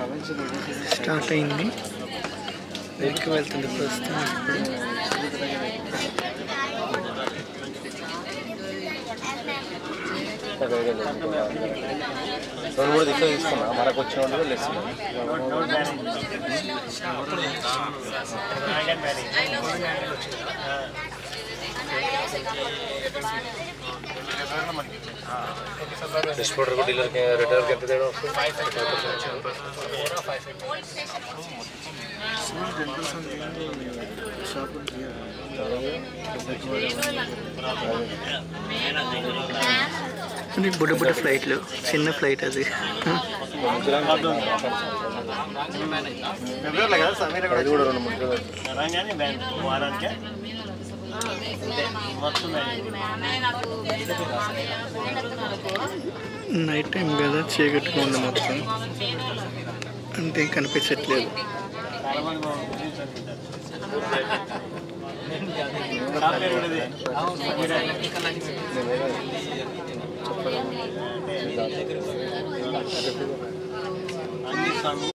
Start అయింది. వెనక్కి వెళ్తుంది ప్రస్తుతానికి. ఇప్పుడు కూడా తీసుకున్నా మనకు వచ్చిన వాళ్ళు లెస్ डिस्पोर्टर को डीलर के रिटेलर के कितने देना उसको 5 బుడ్డ బుడ్డ ఫ్లైట్లు, చిన్న ఫ్లైట్ అది. నైట్ టైం కదా, చీకట్టుగా ఉంది మొత్తం, అంతే కనిపించట్లేదు.